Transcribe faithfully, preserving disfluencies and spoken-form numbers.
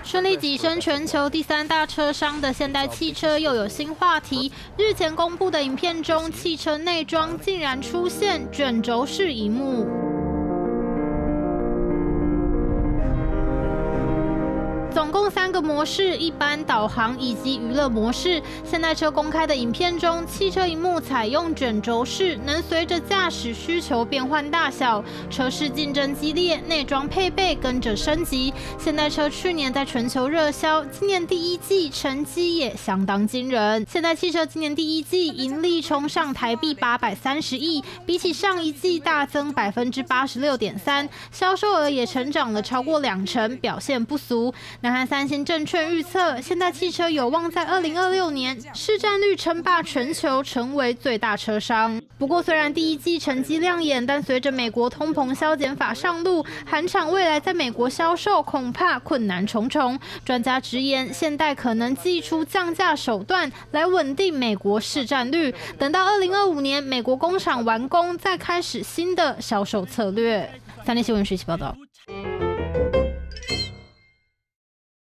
顺利跻身全球第三大车商的现代汽车又有新话题。日前公布的影片中，汽车内装竟然出现卷轴式萤幕。 总共三个模式：一般、导航以及娱乐模式。现代车公开的影片中，汽车萤幕采用卷轴式，能随着驾驶需求变换大小。车市竞争激烈，内装配备跟着升级。现代车去年在全球热销，今年第一季成绩也相当惊人。现代汽车今年第一季盈利冲上台币八百三十亿，比起上一季大增百分之八十六点三，销售额也成长了超过两成，表现不俗。 南韩三星证券预测，现代汽车有望在二零二六年市占率称霸全球，成为最大车商。不过，虽然第一季成绩亮眼，但随着美国通膨削减法上路，韩厂未来在美国销售恐怕困难重重。专家直言，现代可能祭出降价手段来稳定美国市占率，等到二零二五年美国工厂完工，再开始新的销售策略。三立新闻学习报道。